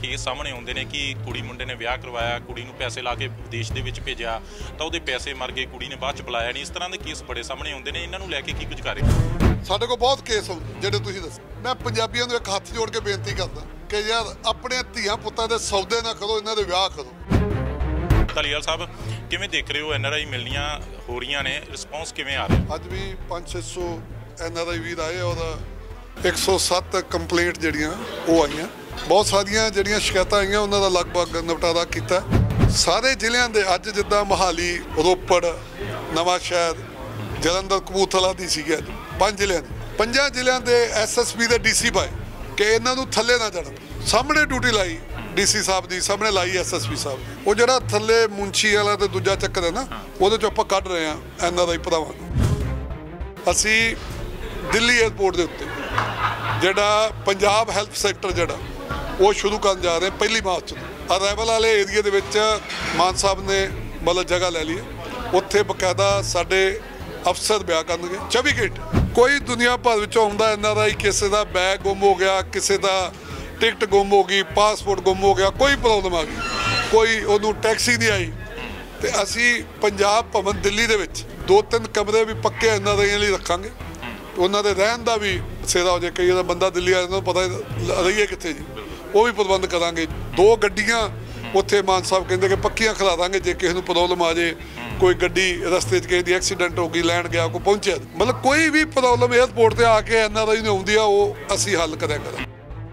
Case सामने आउंदे ने कि कुड़ी मुंडे ने विआह करवाया, कुड़ी नूं पैसे ला के विदेश दे विच भेजिया तां उहदे पैसे मर गए, कुड़ी ने बाद च बुलाया नहीं। इस तरह के केस बड़े सामने आउंदे ने, इन्हां नूं लैके की कुछ कर रहे? ਸਾਡੇ ਕੋਲ ਬਹੁਤ ਕੇਸ ਹੁੰਦੇ ਜਿਹੜੇ ਤੁਸੀਂ ਦੱਸੋ। ਮੈਂ ਪੰਜਾਬੀਆਂ ਨੂੰ ਇੱਕ ਹੱਥ ਜੋੜ ਕੇ ਬੇਨਤੀ ਕਰਦਾ ਕਿ ਯਾਰ ਆਪਣੇ ਧੀਆਂ ਪੁੱਤਾਂ ਦੇ ਸੌਦੇ ਨਾ ਕਰੋ, ਇਹਨਾਂ ਦੇ ਵਿਆਹ ਕਰੋ। ਧਾਲੀਵਾਲ ਸਾਹਿਬ ਕਿਵੇਂ ਦੇਖ ਰਹੇ ਹੋ? NRI ਮਿਲਣੀਆਂ ਹੋ ਰਹੀਆਂ ਨੇ, ਰਿਸਪੌਂਸ ਕਿਵੇਂ ਆ ਰਿਹਾ? ਅੱਜ ਵੀ 500-600 NRI ਵੀਰ ਆਏ ਔਰ 107 ਕੰਪਲੇਂਟ ਜਿਹੜੀਆਂ ਉਹ ਆਈਆਂ। ਬਹੁਤ ਸਾਰੀਆਂ ਜਿਹੜੀਆਂ ਸ਼ਿਕਾਇਤਾਂ ਆਈਆਂ ਉਹਨਾਂ ਦਾ ਲਗਭਗ ਨਿਪਟਾਰਾ ਕੀਤਾ। ਸਾਰੇ ਜ਼ਿਲ੍ਹਿਆਂ ਦੇ ਅੱਜ ਜਿੱਦਾਂ ਮੋਹਾਲੀ, ਰੋਪੜ, ਨਵਾਂ ਸ਼ਹਿਰ, ਜਲੰਧਰ, ਕਪੂਰਥਲਾ ਦੀ ਸੀਗੀ ਅੱਜ 5 ਜ਼ਿਲ੍ਹਿਆਂ ਦੀ। 5 ਜ਼ਿਲ੍ਹਿਆਂ ਦੇ SSP ਦੇ DC ਪਾਏ ਕਿ ਇਹਨਾਂ ਨੂੰ ਥੱਲੇ ਨਾ ਚੜ੍ਹਨ। ਸਾਹਮਣੇ ਡਿਊਟੀ ਲਾਈ DC ਸਾਹਿਬ ਦੀ, ਸਾਹਮਣੇ ਲਾਈ SSP ਸਾਹਿਬ ਦੀ। ਉਹ ਜਿਹੜਾ ਥੱਲੇ ਮੁੰਸ਼ੀ ਵਾਲਾ ਤੇ ਦੂਜਾ ਚੱਕਰ ਹੈ ਨਾ, ਉਹਦੇ ਚੋਂ ਆਪਾਂ ਕੱਢ ਰਹੇ ਹਾਂ NRI ਭਰਾਵਾਂ ਨੂੰ। ਅਸੀਂ ਦਿੱਲੀ ਏਅਰਪੋਰਟ ਦੇ ਉੱਤੇ ਜਿਹੜਾ ਪੰਜਾਬ ਹੈਲਥ ਸੈਂਟਰ ਜਿਹੜਾ ਉਹ ਸ਼ੁਰੂ ਕਰਨ ਜਾ ਰਹੇ 1 ਮਾਰਚ ਤੋਂ। ਅਰਾਈਵਲ ਵਾਲੇ ਏਰੀਏ ਦੇ ਵਿੱਚ ਮਾਨ ਸਾਹਿਬ ਨੇ ਮਤਲਬ ਜਗ੍ਹਾ ਲੈ ਲਈ ਹੈ। ਉੱਥੇ ਬਕਾਇਦਾ ਸਾਡੇ ਅਫਸਰ ਵਿਆਹ ਕਰਨਗੇ 24 ਘੰਟੇ। ਕੋਈ ਦੁਨੀਆ ਭਰ ਵਿੱਚੋਂ ਆਉਂਦਾ NRI, ਕਿਸੇ ਦਾ ਬੈਗ ਗੁੰਮ ਹੋ ਗਿਆ, ਕਿਸੇ ਦਾ ਟਿਕਟ ਗੁੰਮ ਹੋ ਗਈ, ਪਾਸਪੋਰਟ ਗੁੰਮ ਹੋ ਗਿਆ, ਕੋਈ ਪ੍ਰੋਬਲਮ ਆ ਗਈ, ਕੋਈ ਉਹਨੂੰ ਟੈਕਸੀ ਨਹੀਂ ਆਈ, ਤੇ ਅਸੀਂ ਪੰਜਾਬ ਭਵਨ ਦਿੱਲੀ ਦੇ ਵਿੱਚ 2-3 ਕਮਰੇ ਵੀ ਪੱਕੇ NRI ਲਈ ਰੱਖਾਂਗੇ। ਉਹਨਾਂ ਦੇ ਰਹਿਣ ਦਾ ਵੀ ਬਸੇਰਾ ਹੋ ਜਾਏ। ਕਈ ਵਾਰ ਬੰਦਾ ਦਿੱਲੀ ਆ ਜਾਂਦਾ, ਪਤਾ ਰਹੀਏ ਕਿੱਥੇ ਜੀ, ਉਹ ਵੀ ਪ੍ਰਬੰਧ ਕਰਾਂਗੇ। 2 ਗੱਡੀਆਂ ਉੱਥੇ ਮਾਨ ਸਾਹਿਬ ਕਹਿੰਦੇ ਕਿ ਪੱਕੀਆਂ ਖਿਲਾ ਦਾਂਗੇ, ਜੇ ਕਿਸੇ ਨੂੰ ਪ੍ਰੋਬਲਮ ਆ ਜੇ, ਕੋਈ ਗੱਡੀ ਰਸਤੇ 'ਚ ਕਿਸੇ ਦੀ ਐਕਸੀਡੈਂਟ ਹੋ ਗਈ, ਲੈਣ ਗਿਆ, ਕੋਈ ਪਹੁੰਚਿਆ, ਮਤਲਬ ਕੋਈ ਵੀ ਪ੍ਰੋਬਲਮ ਏਅਰਪੋਰਟ ਤੇ ਆ ਕੇ NRI ਨੂੰ ਆਉਂਦੀ ਆ, ਉਹ ਅਸੀਂ ਹੱਲ ਕਰਿਆ ਕਰਾਂਗੇ।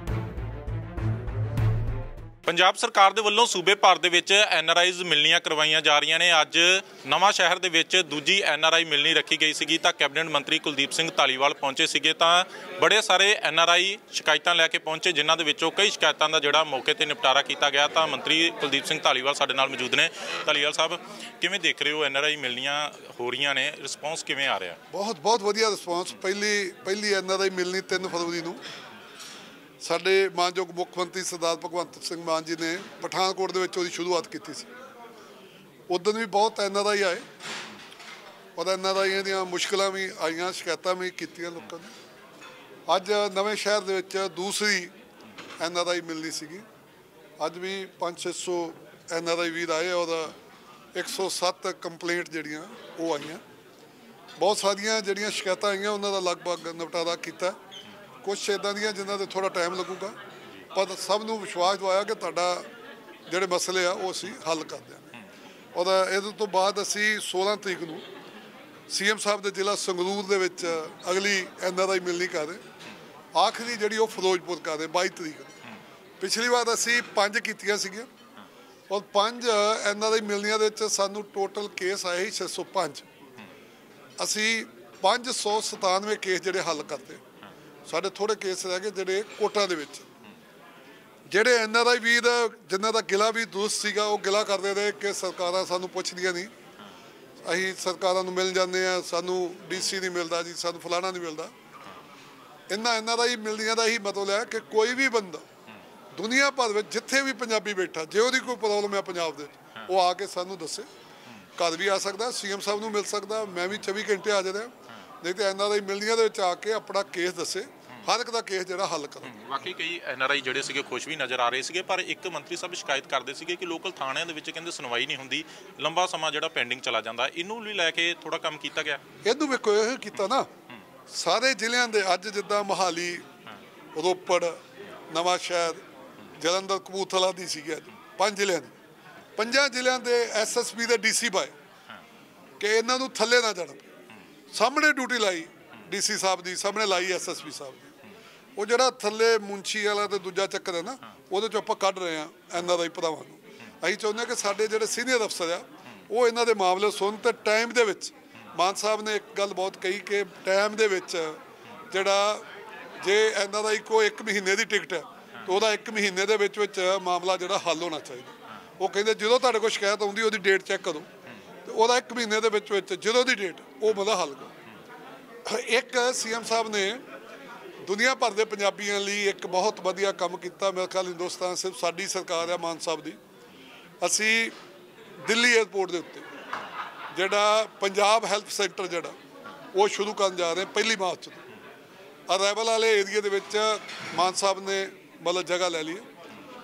ਪੰਜਾਬ ਸਰਕਾਰ ਦੇ ਵੱਲੋਂ ਸੂਬੇ ਭਰ ਦੇ ਵਿੱਚ NRIs ਮਿਲਣੀਆਂ ਕਰਵਾਈਆਂ ਜਾ ਰਹੀਆਂ ਨੇ। ਅੱਜ ਨਵਾਂ ਸ਼ਹਿਰ ਦੇ ਵਿੱਚ ਦੂਜੀ NRI ਮਿਲਣੀ ਰੱਖੀ ਗਈ ਸੀਗੀ ਤਾਂ ਕੈਬਨਿਟ ਮੰਤਰੀ ਕੁਲਦੀਪ ਸਿੰਘ ਧਾਲੀਵਾਲ ਪਹੁੰਚੇ ਸੀਗੇ ਤਾਂ ਬੜੇ ਸਾਰੇ NRI ਸ਼ਿਕਾਇਤਾਂ ਲੈ ਕੇ ਪਹੁੰਚੇ, ਜਿਨ੍ਹਾਂ ਦੇ ਵਿੱਚੋਂ ਕਈ ਸ਼ਿਕਾਇਤਾਂ ਦਾ ਜਿਹੜਾ ਮੌਕੇ ਤੇ ਨਿਪਟਾਰਾ ਕੀਤਾ ਗਿਆ। ਤਾਂ ਮੰਤਰੀ ਕੁਲਦੀਪ ਸਿੰਘ ਧਾਲੀਵਾਲ ਸਾਡੇ ਨਾਲ ਮੌਜੂਦ ਨੇ। ਧਾਲੀਵਾਲ ਸਾਹਿਬ ਕਿਵੇਂ ਦੇਖ ਰਹੇ ਹੋ? NRI ਮਿਲਣੀਆਂ ਹੋ ਰਹੀਆਂ ਨੇ, ਰਿਸਪੌਂਸ ਕਿਵੇਂ ਆ ਰਿਹਾ? ਬਹੁਤ ਵਧੀਆ ਰਿਸਪੌਂਸ। ਪਹਿਲੀ NRI ਮਿਲਣੀ 3 ਫਰਵਰੀ ਨੂੰ ਸਾਡੇ ਮਾਨਯੋਗ ਮੁੱਖ ਮੰਤਰੀ ਸਰਦਾਰ ਭਗਵੰਤ ਸਿੰਘ ਮਾਨ ਜੀ ਨੇ ਪਠਾਨਕੋਟ ਦੇ ਵਿੱਚ ਉਹਦੀ ਸ਼ੁਰੂਆਤ ਕੀਤੀ ਸੀ। ਉਦੋਂ ਵੀ ਬਹੁਤ NRI ਆਏ ਔਰ NRIਆਂ ਦੀਆਂ ਮੁਸ਼ਕਲਾਂ ਵੀ ਆਈਆਂ, ਸ਼ਿਕਾਇਤਾਂ ਵੀ ਕੀਤੀਆਂ ਲੋਕਾਂ ਨੇ। ਅੱਜ ਨਵੇਂ ਸ਼ਹਿਰ ਦੇ ਵਿੱਚ ਦੂਸਰੀ NRI ਮਿਲਣੀ ਸੀਗੀ। ਅੱਜ ਵੀ 500-600 NRI ਵੀਰ ਆਏ ਔਰ 107 ਕੰਪਲੇਂਟ ਜਿਹੜੀਆਂ ਉਹ ਆਈਆਂ। ਬਹੁਤ ਸਾਰੀਆਂ ਜਿਹੜੀਆਂ ਸ਼ਿਕਾਇਤਾਂ ਆਈਆਂ ਉਹਨਾਂ ਦਾ ਲਗਭਗ ਨਿਪਟਾਰਾ ਕੀਤਾ। ਕੁਛ ਇੱਦਾਂ ਦੀਆਂ ਜਿਨ੍ਹਾਂ 'ਤੇ ਥੋੜ੍ਹਾ ਟਾਈਮ ਲੱਗੂਗਾ, ਪਰ ਸਭ ਨੂੰ ਵਿਸ਼ਵਾਸ ਦਵਾਇਆ ਕਿ ਤੁਹਾਡਾ ਜਿਹੜੇ ਮਸਲੇ ਆ ਉਹ ਅਸੀਂ ਹੱਲ ਕਰ ਦਿਆਂਗੇ। ਔਰ ਇਹਦੇ ਤੋਂ ਬਾਅਦ ਅਸੀਂ 16 ਤਰੀਕ ਨੂੰ CM ਸਾਹਿਬ ਦੇ ਜ਼ਿਲ੍ਹਾ ਸੰਗਰੂਰ ਦੇ ਵਿੱਚ ਅਗਲੀ NRI ਮਿਲਣੀ ਕਰ ਰਹੇ। ਆਖਰੀ ਜਿਹੜੀ ਉਹ ਫਿਰੋਜ਼ਪੁਰ ਕਰ ਰਹੇ 22 ਤਰੀਕ ਨੂੰ। ਪਿਛਲੀ ਵਾਰ ਅਸੀਂ 5 ਕੀਤੀਆਂ ਸੀਗੀਆਂ ਔਰ 5 NRI ਮਿਲਣੀਆਂ ਦੇ ਵਿੱਚ ਸਾਨੂੰ ਟੋਟਲ ਕੇਸ ਆਏ ਸੀ 605। ਅਸੀਂ 597 ਕੇਸ ਜਿਹੜੇ ਹੱਲ ਕਰਤੇ। ਸਾਡੇ ਥੋੜ੍ਹੇ ਕੇਸ ਰਹਿ ਗਏ ਜਿਹੜੇ ਕੋਰਟਾਂ ਦੇ ਵਿੱਚ। ਜਿਹੜੇ NRI ਵੀਰ ਜਿਨ੍ਹਾਂ ਦਾ ਗਿਲਾ ਵੀ ਦੁਰਸਤ ਸੀਗਾ, ਉਹ ਗਿਲਾ ਕਰਦੇ ਰਹੇ ਕਿ ਸਰਕਾਰਾਂ ਸਾਨੂੰ ਪੁੱਛਦੀਆਂ ਨਹੀਂ, ਅਸੀਂ ਸਰਕਾਰਾਂ ਨੂੰ ਮਿਲ ਜਾਂਦੇ ਹਾਂ, ਸਾਨੂੰ DC ਨਹੀਂ ਮਿਲਦਾ ਜੀ, ਸਾਨੂੰ ਫਲਾਣਾ ਨਹੀਂ ਮਿਲਦਾ। ਇਹਨਾਂ NRI ਮਿਲਦੀਆਂ ਦਾ ਹੀ ਮਤਲਬ ਹੈ ਕਿ ਕੋਈ ਵੀ ਬੰਦਾ ਦੁਨੀਆ ਭਰ ਵਿੱਚ ਜਿੱਥੇ ਵੀ ਪੰਜਾਬੀ ਬੈਠਾ, ਜੇ ਉਹਦੀ ਕੋਈ ਪ੍ਰੋਬਲਮ ਹੈ ਪੰਜਾਬ ਦੇ ਵਿੱਚ, ਉਹ ਆ ਕੇ ਸਾਨੂੰ ਦੱਸੇ। ਘਰ ਵੀ ਆ ਸਕਦਾ, CM ਸਾਹਿਬ ਨੂੰ ਮਿਲ ਸਕਦਾ, ਮੈਂ ਵੀ 24 ਘੰਟੇ ਹਾਜ਼ਰ ਹਾਂ। ਨਹੀਂ ਤਾਂ NRI ਮਿਲਣੀਆਂ ਦੇ ਵਿੱਚ ਆ ਕੇ ਆਪਣਾ ਕੇਸ ਦੱਸੇ, ਹਰ ਇੱਕ ਦਾ ਕੇਸ ਜਿਹੜਾ ਹੱਲ ਕਰਾਂ। ਬਾਕੀ ਕਈ NRI ਜਿਹੜੇ ਸੀਗੇ ਖੁਸ਼ ਵੀ ਨਜ਼ਰ ਆ ਰਹੇ ਸੀਗੇ, ਪਰ ਇੱਕ ਮੰਤਰੀ ਸਾਹਿਬ ਸ਼ਿਕਾਇਤ ਕਰਦੇ ਸੀਗੇ ਕਿ ਲੋਕਲ ਥਾਣਿਆਂ ਦੇ ਵਿੱਚ ਕਹਿੰਦੇ ਸੁਣਵਾਈ ਨਹੀਂ ਹੁੰਦੀ, ਲੰਬਾ ਸਮਾਂ ਜਿਹੜਾ ਪੈਂਡਿੰਗ ਚਲਾ ਜਾਂਦਾ। ਇਹਨੂੰ ਵੀ ਲੈ ਕੇ ਥੋੜਾ ਕੰਮ ਕੀਤਾ ਗਿਆ। ਇਹਨੂੰ ਵੇਖੋ, ਇਹ ਕੀਤਾ ਨਾ ਸਾਰੇ ਜ਼ਿਲ੍ਹਿਆਂ ਦੇ। ਅੱਜ ਜਿੱਦਾਂ ਮੋਹਾਲੀ, ਰੋਪੜ, ਨਵਾਂ ਸ਼ਹਿਰ, ਜਲੰਧਰ, ਕਪੂਰਥਲਾ ਦੀ ਸੀਗੀ ਅੱਜ 5 ਜ਼ਿਲ੍ਹਿਆਂ ਦੀ। 5 ਜ਼ਿਲ੍ਹਿਆਂ ਦੇ SSP ਦੇ DC ਪਾਏ ਕਿ ਇਹਨਾਂ ਨੂੰ ਥੱਲੇ ਨਾ ਚੜ੍ਹਨ। ਸਾਹਮਣੇ ਡਿਊਟੀ ਲਾਈ DC ਸਾਹਿਬ ਦੀ, ਸਾਹਮਣੇ ਲਾਈ SSP ਸਾਹਿਬ ਦੀ। ਉਹ ਜਿਹੜਾ ਥੱਲੇ ਮੁੰਸ਼ੀ ਵਾਲਾ ਤੇ ਦੂਜਾ ਚੱਕਰ ਹੈ ਨਾ, ਉਹਦੇ ਚੋਂ ਆਪਾਂ ਕੱਢ ਰਹੇ ਹਾਂ NRI ਭਰਾਵਾਂ ਨੂੰ। ਅਸੀਂ ਚਾਹੁੰਦੇ ਹਾਂ ਕਿ ਸਾਡੇ ਜਿਹੜੇ ਸੀਨੀਅਰ ਅਫਸਰ ਆ ਉਹ ਇਹਨਾਂ ਦੇ ਮਾਮਲੇ ਸੁਣ ਤੇ ਟਾਈਮ ਦੇ ਵਿੱਚ। ਮਾਨ ਸਾਹਿਬ ਨੇ ਇੱਕ ਗੱਲ ਬਹੁਤ ਕਹੀ ਕਿ ਟਾਈਮ ਦੇ ਵਿੱਚ ਜਿਹੜਾ ਜੇ NRI ਕੋ 1 ਮਹੀਨੇ ਦੀ ਟਿਕਟ ਹੈ ਤਾਂ ਉਹਦਾ 1 ਮਹੀਨੇ ਦੇ ਵਿੱਚ ਮਾਮਲਾ ਜਿਹੜਾ ਹੱਲ ਹੋਣਾ ਚਾਹੀਦਾ। ਉਹ ਕਹਿੰਦੇ ਜਦੋਂ ਤੁਹਾਡੇ ਕੋਲ ਸ਼ਿਕਾਇਤ ਆਉਂਦੀ ਉਹਦੀ ਡੇਟ ਚੈੱਕ ਕਰੋ, ਤੇ ਉਹਦਾ 1 ਮਹੀਨੇ ਦੇ ਵਿੱਚ ਜਦੋਂ ਦੀ ਡੇਟ ਉਹ ਮਤਲਬ ਹੱਲ ਕਰੋ। ਇੱਕ CM ਸਾਹਿਬ ਨੇ ਦੁਨੀਆ ਭਰ ਦੇ ਪੰਜਾਬੀਆਂ ਲਈ ਇੱਕ ਬਹੁਤ ਵਧੀਆ ਕੰਮ ਕੀਤਾ। ਮੇਰੇ ਖਿਆਲ ਹਿੰਦੁਸਤਾਨ ਸਿਰਫ ਸਾਡੀ ਸਰਕਾਰ ਆ ਮਾਨ ਸਾਹਿਬ ਦੀ। ਅਸੀਂ ਦਿੱਲੀ ਏਅਰਪੋਰਟ ਦੇ ਉੱਤੇ ਜਿਹੜਾ ਪੰਜਾਬ ਹੈਲਥ ਸੈਂਟਰ ਜਿਹੜਾ ਉਹ ਸ਼ੁਰੂ ਕਰਨ ਜਾ ਰਹੇ 1 ਮਾਰਚ ਤੋਂ। ਅਰਾਈਵਲ ਵਾਲੇ ਏਰੀਏ ਦੇ ਵਿੱਚ ਮਾਨ ਸਾਹਿਬ ਨੇ ਮਤਲਬ ਜਗ੍ਹਾ ਲੈ ਲਈ ਹੈ।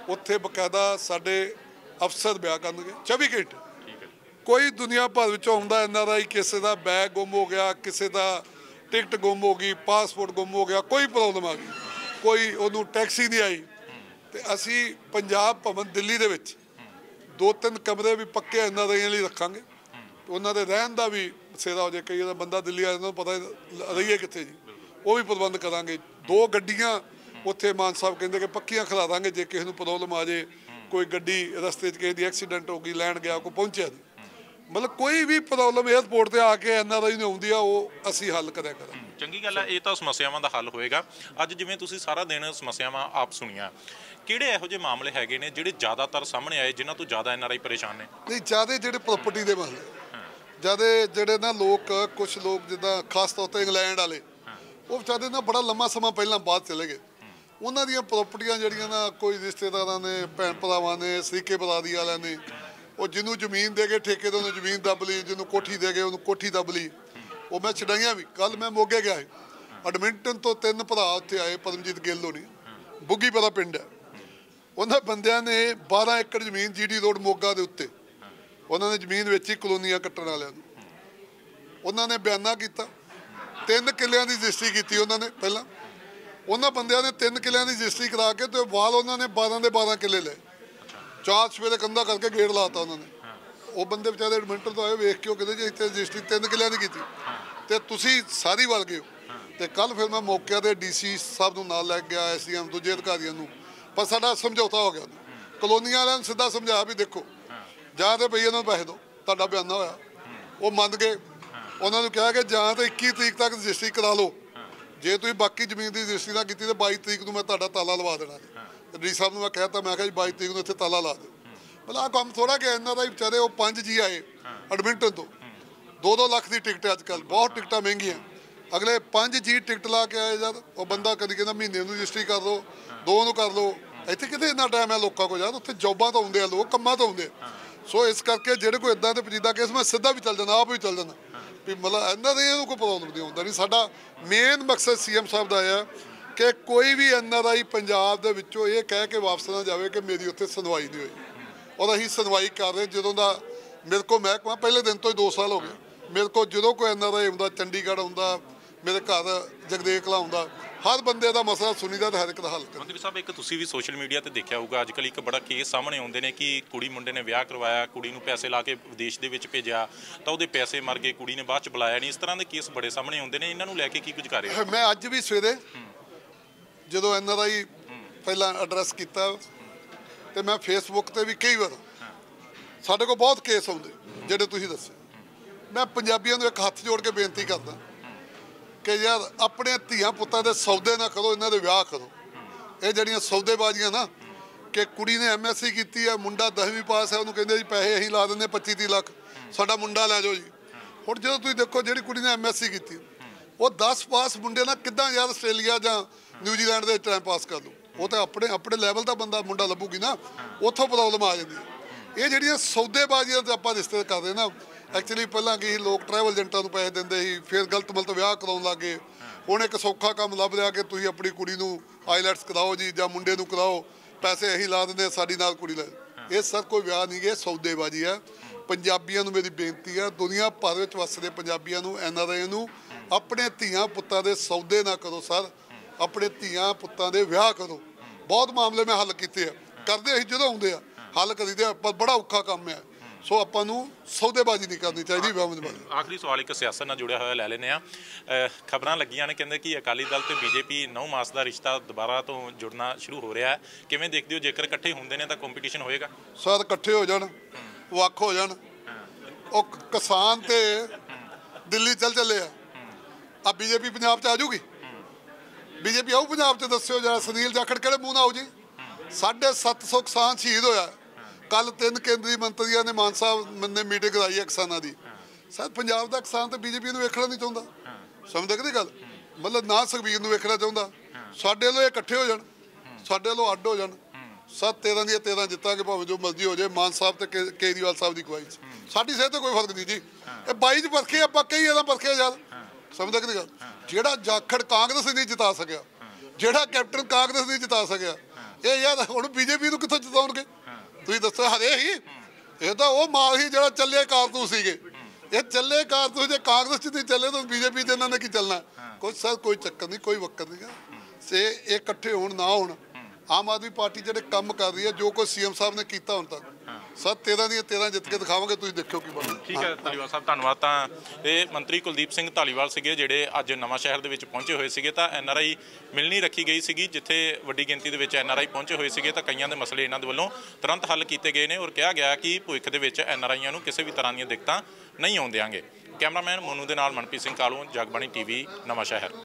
ਉੱਥੇ ਬਕਾਇਦਾ ਸਾਡੇ ਅਫਸਰ ਬਿਆਨ ਕਰਨਗੇ 24 ਘੰਟੇ। ਕੋਈ ਦੁਨੀਆ ਭਰ ਵਿੱਚੋਂ ਆਉਂਦਾ NRI, ਕਿਸੇ ਦਾ ਬੈਗ ਗੁੰਮ ਹੋ ਗਿਆ, ਕਿਸੇ ਦਾ ਟਿਕਟ ਗੁੰਮ ਹੋ ਗਈ, ਪਾਸਪੋਰਟ ਗੁੰਮ ਹੋ ਗਿਆ, ਕੋਈ ਪ੍ਰੋਬਲਮ ਆ ਗਈ, ਕੋਈ ਉਹਨੂੰ ਟੈਕਸੀ ਨਹੀਂ ਆਈ, ਤੇ ਅਸੀਂ ਪੰਜਾਬ ਭਵਨ ਦਿੱਲੀ ਦੇ ਵਿੱਚ 2-3 ਕਮਰੇ ਵੀ ਪੱਕੇ NRIਆਂ ਲਈ ਰੱਖਾਂਗੇ। ਉਹਨਾਂ ਦੇ ਰਹਿਣ ਦਾ ਵੀ ਸੇਵਾ ਹੋ ਜਾਏ। ਕਈ ਵਾਰ ਬੰਦਾ ਦਿੱਲੀ ਆ ਜਾਂਦਾ, ਪਤਾ ਰਹੀਏ ਕਿੱਥੇ ਜੀ, ਉਹ ਵੀ ਪ੍ਰਬੰਧ ਕਰਾਂਗੇ। 2 ਗੱਡੀਆਂ ਉੱਥੇ ਮਾਨ ਸਾਹਿਬ ਕਹਿੰਦੇ ਕਿ ਪੱਕੀਆਂ ਖਿਲਾ ਦਾਂਗੇ, ਜੇ ਕਿਸੇ ਨੂੰ ਪ੍ਰੋਬਲਮ ਆ ਜਾਏ, ਕੋਈ ਗੱਡੀ ਰਸਤੇ 'ਚ ਕਿਸੇ ਦੀ ਐਕਸੀਡੈਂਟ ਹੋ ਗਈ, ਲੈਣ ਗਿਆ, ਕੋਈ ਪਹੁੰਚਿਆ ਨਹੀਂ, ਮਤਲਬ ਕੋਈ ਵੀ ਪ੍ਰੋਬਲਮ 에ਅਰਪੋਰਟ ਤੇ ਆ ਕੇ NRI ਨੂੰ ਆਉਂਦੀ ਆ, ਉਹ ਅਸੀਂ ਹੱਲ ਕਰਿਆ ਕਰਾਂਗੇ। ਚੰਗੀ ਗੱਲ ਹੈ, ਇਹ ਤਾਂ ਸਮੱਸਿਆਵਾਂ ਦਾ ਹੱਲ ਹੋਏਗਾ। ਅੱਜ ਜਿਵੇਂ ਤੁਸੀਂ ਸਾਰਾ ਦਿਨ ਸਮੱਸਿਆਵਾਂ ਆਪ ਸੁਣੀਆਂ, ਕਿਹੜੇ ਇਹੋ ਜਿਹੇ ਮਾਮਲੇ ਹੈਗੇ ਨੇ ਜਿਹੜੇ ਜ਼ਿਆਦਾਤਰ ਸਾਹਮਣੇ ਆਏ, ਜਿਨ੍ਹਾਂ ਤੋਂ ਜ਼ਿਆਦਾ NRI ਪਰੇਸ਼ਾਨ ਨੇ? ਨਹੀਂ, ਜ਼ਿਆਦਾ ਜਿਹੜੇ ਪ੍ਰਾਪਰਟੀ ਦੇ ਮਸਲੇ, ਜ਼ਿਆਦਾ ਜਿਹੜੇ ਨਾ ਲੋਕ, ਕੁਝ ਲੋਕ ਜਿੱਦਾਂ ਖਾਸ ਤੌਰ ਤੇ ਇੰਗਲੈਂਡ ਵਾਲੇ, ਉਹ ਵਿਚਾਰੇ ਨਾ ਬੜਾ ਲੰਮਾ ਸਮਾਂ ਪਹਿਲਾਂ ਬਾਅਦ ਚਲੇ ਗਏ। ਉਹਨਾਂ ਦੀਆਂ ਪ੍ਰਾਪਰਟੀਆਂ ਜਿਹੜੀਆਂ ਨਾ, ਕੋਈ ਰਿਸ਼ਤੇਦਾਰਾਂ ਨੇ, ਭੈਣ ਭਰਾਵਾਂ ਨੇ, ਸਰੀਕੇ ਬਰਾਦਰੀ ਵਾਲਿਆਂ ਨੇ, ਉਹ ਜਿਹਨੂੰ ਜ਼ਮੀਨ ਦੇ ਕੇ ਠੇਕੇ ਤੋਂ ਉਹਨੂੰ ਜ਼ਮੀਨ ਦੱਬ ਲਈ, ਜਿਹਨੂੰ ਕੋਠੀ ਦੇ ਕੇ ਉਹਨੂੰ ਕੋਠੀ ਦੱਬ ਲਈ। ਉਹ ਮੈਂ ਛਡਾਈਆਂ ਵੀ। ਕੱਲ ਮੈਂ ਮੋਗੇ ਗਿਆ, ਐਡਮਿੰਟਨ ਤੋਂ 3 ਭਰਾ ਉੱਥੇ ਆਏ, ਪਰਮਜੀਤ ਗਿੱਲ ਹੋਣੀ, ਬੁੱਗੀਪੁਰਾ ਪਿੰਡ ਹੈ। ਉਹਨਾਂ ਬੰਦਿਆਂ ਨੇ 12 ਏਕੜ ਜ਼ਮੀਨ GD ਰੋਡ ਮੋਗਾ ਦੇ ਉੱਤੇ, ਉਹਨਾਂ ਨੇ ਜ਼ਮੀਨ ਵੇਚੀ ਕਲੋਨੀਆਂ ਕੱਟਣ ਵਾਲਿਆਂ ਨੂੰ। ਉਹਨਾਂ ਨੇ ਬਿਆਨਾ ਕੀਤਾ, 3 ਕਿੱਲਿਆਂ ਦੀ ਰਜਿਸਟਰੀ ਕੀਤੀ ਉਹਨਾਂ ਨੇ ਪਹਿਲਾਂ। ਉਹਨਾਂ ਬੰਦਿਆਂ ਨੇ 3 ਕਿੱਲਿਆਂ ਦੀ ਰਜਿਸਟਰੀ ਕਰਾ ਕੇ ਤੇ ਬਾਅਦ ਉਹਨਾਂ ਨੇ 12 ਦੇ 12 ਕਿੱਲੇ ਲਏ। 4 ਸਵੇਰੇ ਕੰਧਾ ਕਰਕੇ ਗੇੜ ਲਾਤਾ ਉਹਨਾਂ ਨੇ। ਉਹ ਬੰਦੇ ਵਿਚਾਰੇ ਐਡਮਿੰਟਨ ਤੋਂ ਆਏ, ਵੇਖ ਕੇ ਉਹ ਕਹਿੰਦੇ ਜੀ ਇੱਥੇ ਰਜਿਸਟਰੀ 3 ਕਿੱਲਿਆਂ ਦੀ ਕੀਤੀ ਤੇ ਤੁਸੀਂ ਸਾਰੀ ਵਲ ਗਏ ਹੋ। ਤੇ ਕੱਲ ਫਿਰ ਮੈਂ ਮੌਕੇ ਤੇ DC ਸਾਹਿਬ ਨੂੰ ਨਾਲ ਲੈ ਗਿਆ, SDM ਦੂਜੇ ਅਧਿਕਾਰੀਆਂ ਨੂੰ, ਪਰ ਸਾਡਾ ਸਮਝੌਤਾ ਹੋ ਗਿਆ। ਕਲੋਨੀਆਂ ਵਾਲਿਆਂ ਨੂੰ ਸਿੱਧਾ ਸਮਝਾਇਆ ਵੀ ਦੇਖੋ, ਜਾਂ ਤੇ ਭਈ ਇਹਨਾਂ ਨੂੰ ਪੈਸੇ ਦਿਓ, ਤੁਹਾਡਾ ਬਿਆਨਾ ਹੋਇਆ। ਉਹ ਮੰਨ ਗਏ। ਉਹਨਾਂ ਨੂੰ ਕਿਹਾ ਕਿ ਜਾਂ ਤਾਂ 21 ਤਰੀਕ ਤੱਕ ਰਜਿਸਟਰੀ ਕਰਾ ਲਓ, ਜੇ ਤੁਸੀਂ ਬਾਕੀ ਜ਼ਮੀਨ ਦੀ ਰਜਿਸਟਰੀ ਨਾ ਕੀਤੀ ਤਾਂ 22 ਤਰੀਕ ਨੂੰ ਮੈਂ ਤੁਹਾਡਾ ਤਾਲਾ ਲਵਾ ਦੇਣਾ। ਡੀ ਸਾਹਿਬ ਨੂੰ ਮੈਂ ਕਹਿਤਾ, ਮੈਂ ਕਿਹਾ ਜੀ 22 ਤਰੀਕ ਨੂੰ ਇੱਥੇ ਤਾਲਾ ਲਾ ਦਿਓ। ਮਤਲਬ ਆਹ ਕੰਮ ਥੋੜਾ ਕਿ NRI ਵਿਚਾਰੇ, ਉਹ 5 ਜੀ ਆਏ ਐਡਮਿੰਟਨ ਤੋਂ, 2-2 ਲੱਖ ਦੀ ਟਿਕਟ। ਅੱਜ ਕੱਲ੍ਹ ਬਹੁਤ ਟਿਕਟਾਂ ਮਹਿੰਗੀਆਂ। ਅਗਲੇ 5 ਜੀ ਟਿਕਟ ਲਾ ਕੇ ਆਏ। ਜਦ ਉਹ ਬੰਦਾ ਕਦੀ ਕਹਿੰਦਾ ਮਹੀਨੇ ਨੂੰ ਰਜਿਸਟਰੀ ਕਰ ਲਓ, 2 ਨੂੰ ਕਰ ਲਓ। ਇੱਥੇ ਕਿਤੇ ਇੰਨਾ ਟਾਈਮ ਹੈ ਲੋਕਾਂ ਕੋਲ? ਯਾਰ ਉੱਥੇ ਜੋਬਾਂ ਤੋਂ ਆਉਂਦੇ ਆ ਲੋਕ, ਕੰਮਾਂ ਤੋਂ ਆਉਂਦੇ ਆ। ਸੋ ਇਸ ਕਰਕੇ ਜਿਹੜੇ ਕੋਈ ਇੱਦਾਂ ਦੇ ਪੇਚੀਦਾ ਕੇਸ, ਮੈਂ ਸਿੱਧਾ ਵੀ ਚੱਲ ਜਾਂਦਾ, ਆਪ ਵੀ ਚੱਲ ਜਾਂਦਾ ਵੀ ਮਤਲਬ NRI ਨੂੰ ਕੋਈ ਪ੍ਰੋਬਲਮ ਨਹੀਂ ਆਉਂਦਾ। ਨਹੀਂ, ਸਾਡਾ ਮੇਨ ਮਕਸਦ CM ਸਾਹਿਬ ਦਾ ਹੈ ਕਿ ਕੋਈ ਵੀ NRI ਪੰਜਾਬ ਦੇ ਵਿੱਚੋਂ ਇਹ ਕਹਿ ਕੇ ਵਾਪਸ ਨਾ ਜਾਵੇ ਕਿ ਮੇਰੀ ਉੱਥੇ ਸੁਣਵਾਈ ਨਹੀਂ ਹੋਈ। ਔਰ ਅਸੀਂ ਸੁਣਵਾਈ ਕਰ ਰਹੇ। ਜਦੋਂ ਦਾ ਮੇਰੇ ਕੋਲ ਮਹਿਕਮਾ, ਪਹਿਲੇ ਦਿਨ ਤੋਂ ਹੀ 2 ਸਾਲ ਹੋ ਗਏ, ਮੇਰੇ ਕੋਲ ਜਦੋਂ ਕੋਈ NRI ਆਉਂਦਾ, ਚੰਡੀਗੜ੍ਹ ਆਉਂਦਾ, ਮੇਰੇ ਘਰ ਜਗਦੇਵ ਕਲਾਂ ਆਉਂਦਾ, ਹਰ ਬੰਦੇ ਦਾ ਮਸਲਾ ਸੁਣੀਦਾ ਤੇ ਹਰ ਇੱਕ ਦਾ ਹੱਲ ਕਰਦਾ। ਮੰਤਰੀ ਸਾਹਿਬ, ਇੱਕ ਤੁਸੀਂ ਵੀ ਸੋਸ਼ਲ ਮੀਡੀਆ ਤੇ ਦੇਖਿਆ ਹੋਊਗਾ, ਅੱਜ ਕੱਲ੍ਹ ਇੱਕ ਬੜਾ ਕੇਸ ਸਾਹਮਣੇ ਆਉਂਦੇ ਨੇ ਕਿ ਕੁੜੀ ਮੁੰਡੇ ਨੇ ਵਿਆਹ ਕਰਵਾਇਆ, ਕੁੜੀ ਨੂੰ ਪੈਸੇ ਲਾ ਕੇ ਵਿਦੇਸ਼ ਦੇ ਵਿੱਚ ਭੇਜਿਆ ਤਾਂ ਉਹਦੇ ਪੈਸੇ ਮਰ ਗਏ, ਕੁੜੀ ਨੇ ਬਾਅਦ ਚ ਬੁਲਾਇਆ ਨਹੀਂ। ਇਸ ਤਰ੍ਹਾਂ ਦੇ ਕੇਸ ਬੜੇ ਸਾਹਮਣੇ ਆਉਂਦੇ ਨੇ, ਇਹਨਾਂ ਨੂੰ ਲੈ ਕੇ ਕੀ ਕੁਝ ਕਰ ਰਹੇ ਹੋ? ਮੈਂ ਅੱਜ ਵੀ ਸਵੇਰੇ ਜਦੋਂ NRI ਪਹਿਲਾਂ ਐਡਰੈਸ ਕੀਤਾ, ਤੇ ਮੈਂ ਫੇਸਬੁੱਕ ਤੇ ਵੀ ਕਈ ਵਾਰ, ਸਾਡੇ ਕੋਲ ਬਹੁਤ ਕੇਸ ਆਉਂਦੇ ਜਿਹੜੇ ਤੁਸੀਂ ਦੱਸੇ। ਮੈਂ ਪੰਜਾਬੀਆਂ ਨੂੰ ਇੱਕ ਹੱਥ ਜੋੜ ਕੇ ਬੇਨਤੀ ਕਰਦਾ ਕਿ ਯਾਰ ਆਪਣੇ ਧੀਆਂ ਪੁੱਤਾਂ ਦੇ ਸੌਦੇ ਨਾ ਕਰੋ, ਇਹਨਾਂ ਦੇ ਵਿਆਹ ਕਰੋ। ਇਹ ਜਿਹੜੀਆਂ ਸੌਦੇਬਾਜ਼ੀਆਂ ਨਾ, ਕਿ ਕੁੜੀ ਨੇ MSc ਕੀਤੀ ਹੈ, ਮੁੰਡਾ 10ਵੀਂ ਪਾਸ ਹੈ, ਉਹਨੂੰ ਕਹਿੰਦੇ ਜੀ ਪੈਸੇ ਅਸੀਂ ਲਾ ਦਿੰਦੇ 25-30 ਲੱਖ, ਸਾਡਾ ਮੁੰਡਾ ਲੈ ਜਾਓ ਜੀ। ਹੁਣ ਜਦੋਂ ਤੁਸੀਂ ਦੇਖੋ, ਜਿਹੜੀ ਕੁੜੀ ਨੇ MSc ਕੀਤੀ, ਉਹ 10 ਪਾਸ ਮੁੰਡੇ ਨਾਲ ਕਿੱਦਾਂ ਯਾਰ ਆਸਟ੍ਰੇਲੀਆ ਜਾਂ ਨਿਊਜ਼ੀਲੈਂਡ ਦੇ ਟਾਈਮ ਪਾਸ ਕਰ ਲਓ। ਉਹ ਤਾਂ ਆਪਣੇ ਲੈਵਲ ਦਾ ਮੁੰਡਾ ਲੱਭੂਗੀ ਨਾ, ਉੱਥੋਂ ਪ੍ਰੋਬਲਮ ਆ ਜਾਂਦੀ ਹੈ। ਇਹ ਜਿਹੜੀਆਂ ਸੌਦੇਬਾਜ਼ੀਆਂ ਤੇ ਆਪਾਂ ਰਿਸ਼ਤੇ ਕਰਦੇ ਨਾ, ਐਕਚੁਅਲੀ ਪਹਿਲਾਂ ਕੀ ਲੋਕ ਟਰੈਵਲ ਏਜੰਟਾਂ ਨੂੰ ਪੈਸੇ ਦਿੰਦੇ ਸੀ, ਫਿਰ ਗਲਤ ਮਲਤ ਵਿਆਹ ਕਰਾਉਣ ਲੱਗ ਗਏ। ਹੁਣ ਇੱਕ ਸੌਖਾ ਕੰਮ ਲੱਭ ਲਿਆ ਕਿ ਤੁਸੀਂ ਆਪਣੀ ਕੁੜੀ ਨੂੰ ਆਈਲੈਟਸ ਕਰਾਓ ਜੀ, ਜਾਂ ਮੁੰਡੇ ਨੂੰ ਕਰਾਓ, ਪੈਸੇ ਅਸੀਂ ਲਾ ਦਿੰਦੇ, ਸਾਡੀ ਨਾਲ ਕੁੜੀ ਲੈ। ਇਹ ਸਰ ਕੋਈ ਵਿਆਹ ਨਹੀਂ ਗੇ, ਸੌਦੇਬਾਜ਼ੀ ਆ। ਪੰਜਾਬੀਆਂ ਨੂੰ ਮੇਰੀ ਬੇਨਤੀ ਆ, ਦੁਨੀਆ ਭਰ ਵਿੱਚ ਵੱਸਦੇ ਪੰਜਾਬੀਆਂ ਨੂੰ, NRI ਨੂੰ, ਆਪਣੇ ਧੀਆਂ ਪੁੱਤਾਂ ਦੇ ਸੌਦੇ ਨਾ ਕਰੋ ਸਰ, ਆਪਣੇ ਧੀਆਂ ਪੁੱਤਾਂ ਦੇ ਵਿਆਹ ਕਰੋ। ਬਹੁਤ ਮਾਮਲੇ ਮੈਂ ਹੱਲ ਕੀਤੇ ਆ, ਕਰਦੇ ਅਸੀਂ ਜਦੋਂ ਆਉਂਦੇ ਆ ਹੱਲ ਕਰੀਦੇ ਆ, ਪਰ ਬੜਾ ਔਖਾ ਕੰਮ ਹੈ। ਸੋ ਆਪਾਂ ਨੂੰ ਸੌਦੇਬਾਜ਼ੀ ਨਹੀਂ ਕਰਨੀ ਚਾਹੀਦੀ। ਆਖਰੀ ਸਵਾਲ ਇੱਕ ਸਿਆਸਤ ਨਾਲ ਜੁੜਿਆ ਹੋਇਆ ਲੈ ਲੈਂਦੇ ਆ। ਖਬਰਾਂ ਲੱਗੀਆਂ ਨੇ, ਕਹਿੰਦੇ ਕਿ ਅਕਾਲੀ ਦਲ ਤੇ BJP 9 ਮਾਸ ਦਾ ਰਿਸ਼ਤਾ ਦੁਬਾਰਾ ਤੋਂ ਜੁੜਨਾ ਸ਼ੁਰੂ ਹੋ ਰਿਹਾ ਹੈ। ਕਿਵੇਂ ਦੇਖਦੇ ਹੋ, ਜੇਕਰ ਇਕੱਠੇ ਹੁੰਦੇ ਨੇ ਤਾਂ ਕੰਪੀਟੀਸ਼ਨ ਹੋਏਗਾ? ਸਰ ਇਕੱਠੇ ਹੋ ਜਾਣ, ਵੱਖ ਹੋ ਜਾਣ। ਉਹ ਕਿਸਾਨ ਤੇ ਦਿੱਲੀ ਚੱਲੇ ਆ BJP ਪੰਜਾਬ 'ਚ ਆ ਜਾਊਗੀ? BJP ਆਊ ਪੰਜਾਬ 'ਚ? ਦੱਸਿਓ ਜਰਾ। ਸੁਨੀਲ ਜਾਖੜ ਕਿਹੜੇ ਮੂੰਹ ਨਾਲ ਆਊ ਜੀ? 750 ਕਿਸਾਨ ਸ਼ਹੀਦ ਹੋਇਆ। ਕੱਲ 3 ਕੇਂਦਰੀ ਮੰਤਰੀਆਂ ਨੇ, ਮਾਨ ਸਾਹਿਬ ਨੇ ਮੀਟਿੰਗ ਕਰਾਈ ਹੈ ਕਿਸਾਨਾਂ ਦੀ। ਸਰ ਪੰਜਾਬ ਦਾ ਕਿਸਾਨ ਤਾਂ BJP ਨੂੰ ਵੇਖਣਾ ਨਹੀਂ ਚਾਹੁੰਦਾ। ਸਮਝਦੇ ਕਿ ਗੱਲ? ਮਤਲਬ ਨਾ ਸੁਖਬੀਰ ਨੂੰ ਵੇਖਣਾ ਚਾਹੁੰਦਾ। ਸਾਡੇ ਵੱਲੋਂ ਇਹ ਇਕੱਠੇ ਹੋ ਜਾਣ, ਸਾਡੇ ਵੱਲੋਂ ਅੱਡ ਹੋ ਜਾਣ। 13 ਦੀਆਂ 13 ਜਿੱਤਾਂਗੇ, ਭਾਵੇਂ ਜੋ ਮਰਜ਼ੀ ਹੋ ਜਾਏ। ਮਾਨ ਸਾਹਿਬ ਤੇ ਕੇਜਰੀਵਾਲ ਸਾਹਿਬ ਦੀ ਅਗਵਾਈ 'ਚ ਸਾਡੀ ਸਿਹਤ ਤੇ ਕੋਈ ਫਰਕ ਨਹੀਂ ਜੀ। ਇਹ 22 'ਚ ਪਰਖੇ, ਆਪਾਂ ਕਈ ਇਹਦਾ ਪਰਖਿਆ ਯਾਰ। ਸਮਝਦੇ ਕਿ ਗੱਲ? ਜਿਹੜਾ ਜਾਖੜ ਕਾਂਗਰਸ ਨਹੀਂ ਜਿਤਾ ਸਕਿਆ, ਜਿਹੜਾ ਕੈਪਟਨ ਕਾਂਗਰਸ ਨਹੀਂ ਜਿਤਾ ਸਕਿਆ, ਇਹ ਯਾਰ ਹੁਣ ਬੀਜੇਪੀ ਨੂੰ ਕਿੱਥੋਂ ਜਿਤਾਉਣਗੇ ਤੁਸੀਂ ਦੱਸੋ। ਹਰੇ ਹੀ ਇਹ ਤਾਂ ਉਹ ਮਾਲ ਹੀ ਜਿਹੜਾ ਚੱਲੇ ਕਾਰਤੂਸ ਸੀਗੇ, ਇਹ ਚੱਲੇ ਕਾਰਤੂਸ ਜੇ ਕਾਂਗਰਸ 'ਚ ਨਹੀਂ ਚੱਲੇ ਤਾਂ ਬੀਜੇਪੀ 'ਚ ਇਹਨਾਂ ਨੇ ਕੀ ਚੱਲਣਾ। ਕੁਛ ਸਰ ਕੋਈ ਚੱਕਰ ਨਹੀਂ, ਕੋਈ ਵੱਕਰ ਨਹੀਂ ਗਾ। ਸੇ ਇਹ ਇਕੱਠੇ ਹੋਣ ਨਾ ਹੋਣ, ਆਮ ਆਦਮੀ ਪਾਰਟੀ ਜਿਹੜੇ ਕੰਮ ਕਰ ਰਹੀ ਹੈ, ਜੋ ਕੁਝ ਸੀਐਮ ਸਾਹਿਬ ਨੇ ਕੀਤਾ ਹੁਣ ਤੱਕ, ਸਰ 13 ਦੀਆਂ 13 ਜਿੱਤ ਕੇ ਦਿਖਾਵਾਂਗੇ, ਤੁਸੀਂ ਦੇਖਿਓ ਕੀ ਬਣਦਾ। ਠੀਕ ਹੈ ਧਾਲੀਵਾਲ ਸਾਹਿਬ, ਧੰਨਵਾਦ। ਤਾਂ ਇਹ ਮੰਤਰੀ ਕੁਲਦੀਪ ਸਿੰਘ ਧਾਲੀਵਾਲ ਸੀਗੇ ਜਿਹੜੇ ਅੱਜ ਨਵਾਂ ਸ਼ਹਿਰ ਦੇ ਵਿੱਚ ਪਹੁੰਚੇ ਹੋਏ ਸੀਗੇ। ਤਾਂ NRI ਮਿਲਣੀ ਰੱਖੀ ਗਈ ਸੀਗੀ ਜਿੱਥੇ ਵੱਡੀ ਗਿਣਤੀ ਦੇ ਵਿੱਚ NRI ਪਹੁੰਚੇ ਹੋਏ ਸੀਗੇ। ਤਾਂ ਕਈਆਂ ਦੇ ਮਸਲੇ ਇਹਨਾਂ ਦੇ ਵੱਲੋਂ ਤੁਰੰਤ ਹੱਲ ਕੀਤੇ ਗਏ ਨੇ ਔਰ ਕਿਹਾ ਗਿਆ ਕਿ ਭਵਿੱਖ ਦੇ ਵਿੱਚ NRIਆਂ ਨੂੰ ਕਿਸੇ ਵੀ ਤਰ੍ਹਾਂ ਦੀਆਂ ਦਿੱਕਤਾਂ ਨਹੀਂ ਆਉਣ ਦਿਆਂਗੇ। ਕੈਮਰਾਮੈਨ ਮੋਨੂ ਦੇ ਨਾਲ ਮਨਪ੍ਰੀਤ ਸਿੰਘ ਕਾਲੂ, ਜਗਬਾਣੀ TV, ਨਵਾਂ ਸ਼ਹਿਰ।